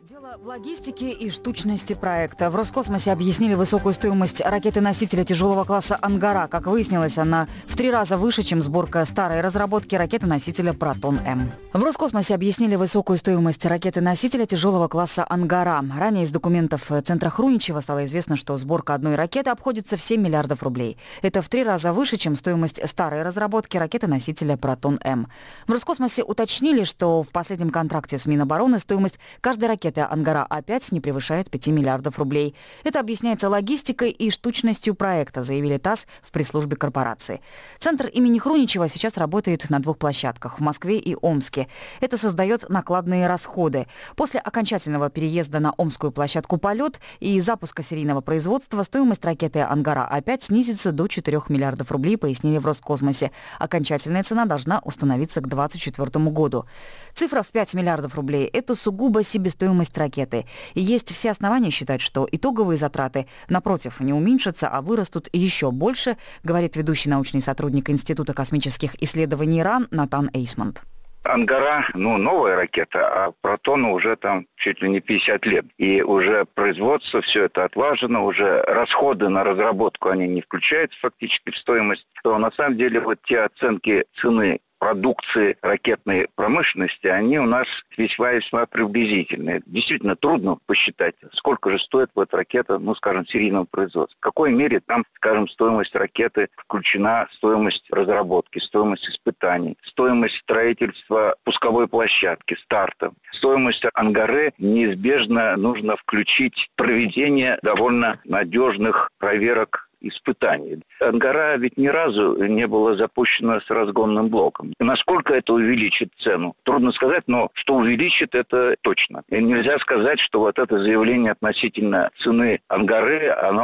Дело в логистике и штучности проекта. В Роскосмосе объяснили высокую стоимость ракеты-носителя тяжелого класса «Ангара». Как выяснилось, она в 3 раза выше, чем сборка старой разработки ракеты-носителя «Протон-М». В Роскосмосе объяснили высокую стоимость ракеты-носителя тяжелого класса «Ангара». Ранее из документов Центра Хруничева стало известно, что сборка одной ракеты обходится в 7 миллиардов рублей. Это в 3 раза выше, чем стоимость старой разработки ракеты-носителя «Протон-М». В Роскосмосе уточнили, что в последнем контракте с Минобороны стоимость каждой ракеты «Ангара-А5» не превышает 5 миллиардов рублей. Это объясняется логистикой и штучностью проекта, заявили ТАСС в пресс-службе корпорации. Центр имени Хруничева сейчас работает на 2 площадках – в Москве и Омске. Это создает накладные расходы. После окончательного переезда на омскую площадку «Полет» и запуска серийного производства стоимость ракеты «Ангара-А5» снизится до 4 миллиардов рублей, пояснили в Роскосмосе. Окончательная цена должна установиться к 2024 году. Цифра в 5 миллиардов рублей – это сугубо себестоимость ракеты. И есть все основания считать, что итоговые затраты, напротив, не уменьшатся, а вырастут еще больше, говорит ведущий научный сотрудник Института космических исследований РАН Натан Эйсмонт. «Ангара», новая ракета, а «Протону» уже там чуть ли не 50 лет. И уже производство, все это отлажено, уже расходы на разработку, они не включаются фактически в стоимость. То на самом деле вот те оценки цены продукции ракетной промышленности, они у нас весьма приблизительные. Действительно трудно посчитать, сколько же стоит вот ракета, скажем, серийного производства. В какой мере там, скажем, стоимость ракеты включена, стоимость разработки, стоимость испытаний, стоимость строительства пусковой площадки, старта. Стоимость «Ангары» неизбежно нужно включить проведение довольно надежных проверок испытаний. «Ангара» ведь ни разу не была запущена с разгонным блоком. Насколько это увеличит цену? Трудно сказать, но что увеличит, это точно. И нельзя сказать, что вот это заявление относительно цены «Ангары»,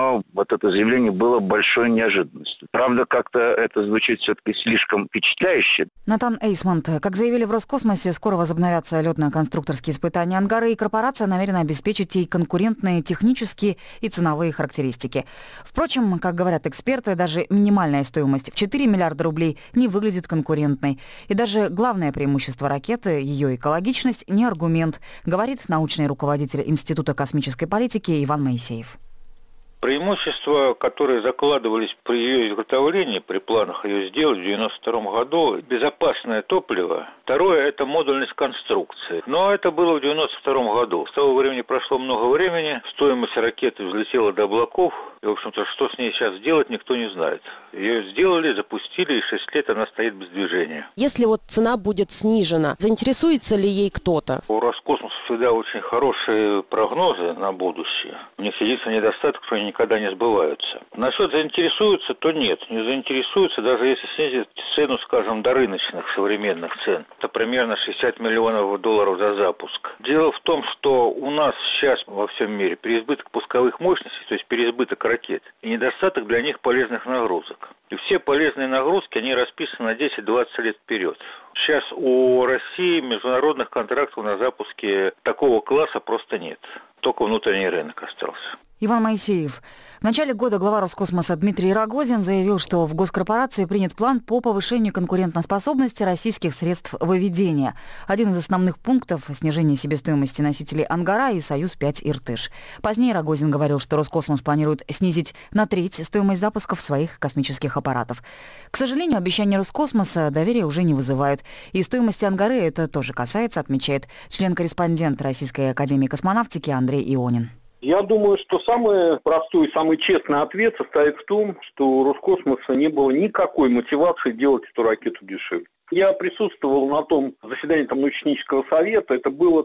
это заявление было большой неожиданностью. Правда, как-то это звучит все-таки слишком впечатляюще. Натан Эйсмонт, как заявили в Роскосмосе, скоро возобновятся летно-конструкторские испытания «Ангары», и корпорация намерена обеспечить ей конкурентные технические и ценовые характеристики. Впрочем, как говорят эксперты, даже минимальная стоимость в 4 миллиарда рублей не выглядит конкурентной. И даже главное преимущество ракеты, ее экологичность, не аргумент, говорит научный руководитель Института космической политики Иван Моисеев. Преимущества, которые закладывались при ее изготовлении, при планах ее сделать в 1992 году, безопасное топливо. Второе – это модульность конструкции. Но это было в 1992 году. С того времени прошло много времени, стоимость ракеты взлетела до облаков. И, в общем-то, что с ней сейчас сделать, никто не знает. Ее сделали, запустили, и 6 лет она стоит без движения. Если вот цена будет снижена, заинтересуется ли ей кто-то? У Роскосмоса всегда очень хорошие прогнозы на будущее. У них единственный недостаток, что они никогда не сбываются. Насчет заинтересуются, то нет. Не заинтересуются, даже если снизить цену, скажем, до рыночных современных цен. Это примерно 60 миллионов долларов за запуск. Дело в том, что у нас сейчас во всем мире переизбыток пусковых мощностей, то есть переизбыток ракет, и недостаток для них полезных нагрузок. И все полезные нагрузки, они расписаны на 10-20 лет вперед. Сейчас у России международных контрактов на запуске такого класса просто нет. Только внутренний рынок остался. Иван Моисеев. В начале года глава Роскосмоса Дмитрий Рогозин заявил, что в госкорпорации принят план по повышению конкурентоспособности российских средств выведения. Один из основных пунктов – снижение себестоимости носителей «Ангара» и «Союз-5» «Иртыш». Позднее Рогозин говорил, что Роскосмос планирует снизить на треть стоимость запусков своих космических аппаратов. К сожалению, обещания Роскосмоса доверия уже не вызывают. И стоимости «Ангары» это тоже касается, отмечает член-корреспондент Российской академии космонавтики Андрей Ионин. Я думаю, что самый простой, самый честный ответ состоит в том, что у Роскосмоса не было никакой мотивации делать эту ракету дешевле. Я присутствовал на том заседании научно-технического совета, это было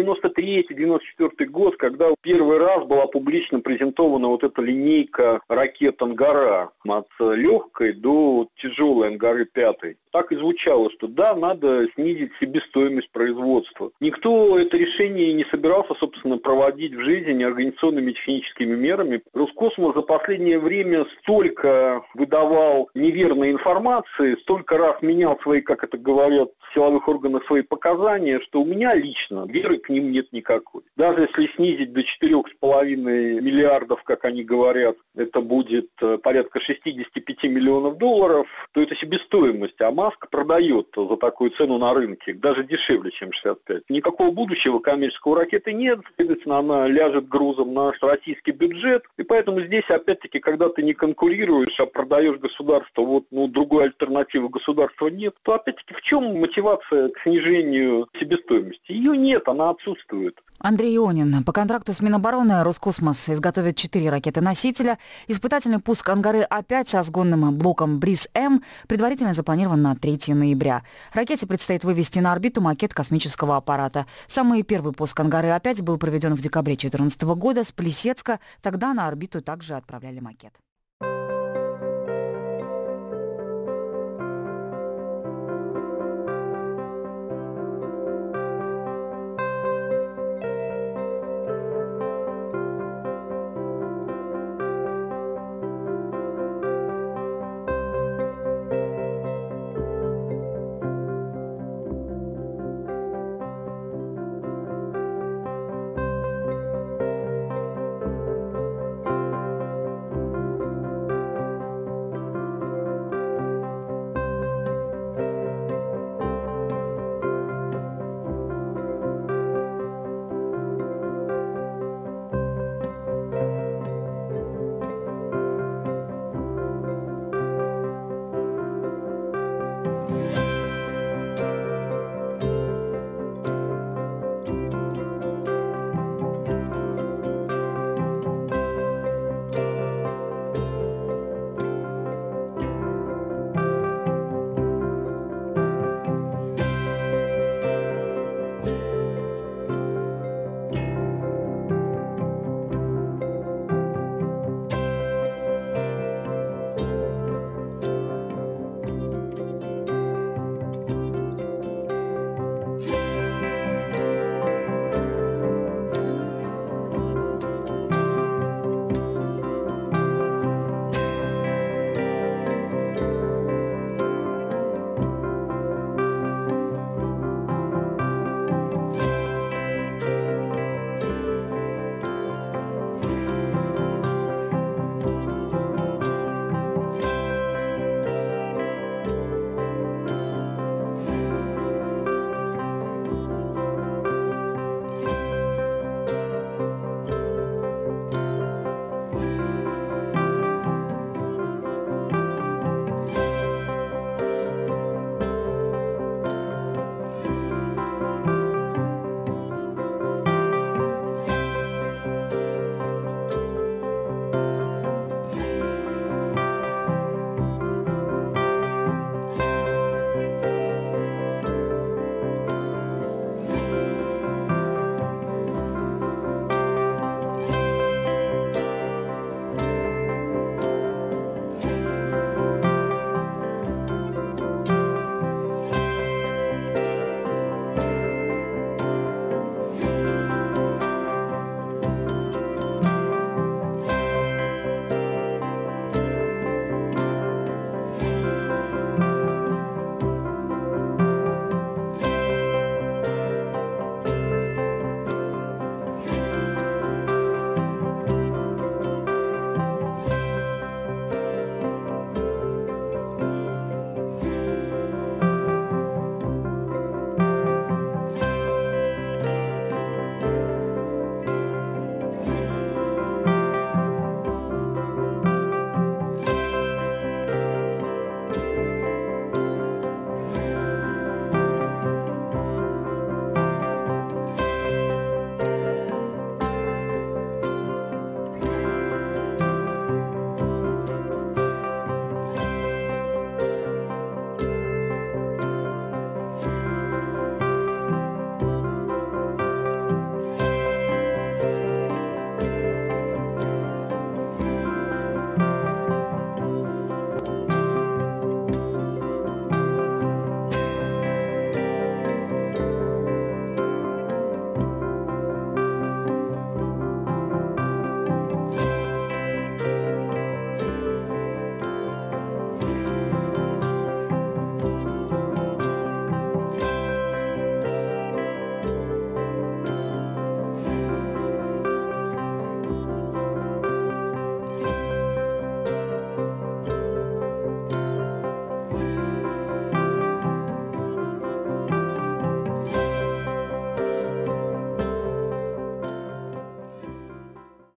93-94 год, когда первый раз была публично презентована вот эта линейка ракет «Ангара» от легкой до тяжелой «Ангары-5». Так и звучало, что да, надо снизить себестоимость производства. Никто это решение не собирался, собственно, проводить в жизни организационными техническими мерами. Роскосмос за последнее время столько выдавал неверной информации, столько раз менял свои как это говорят в силовых органах, свои показания, что у меня лично веры к ним нет никакой. Даже если снизить до 4,5 миллиардов, как они говорят, это будет порядка 65 миллионов долларов, то это себестоимость, а Маск продает за такую цену на рынке, даже дешевле, чем 65. Никакого будущего коммерческого ракеты нет, следовательно, она ляжет грузом на наш российский бюджет, и поэтому здесь, опять-таки, когда ты не конкурируешь, а продаешь государство, другой альтернативы государства нет, то, опять-таки, в чем мотивация к снижению себестоимости? Ее нет, она отсутствует. Андрей Ионин. По контракту с Минобороны Роскосмос изготовит 4 ракеты-носителя. Испытательный пуск Ангары А5 со сгонным блоком БРИЗ-М предварительно запланирован на 3 ноября. Ракете предстоит вывести на орбиту макет космического аппарата. Самый первый пуск Ангары А5 был проведен в декабре 2014 года с Плесецка. Тогда на орбиту также отправляли макет.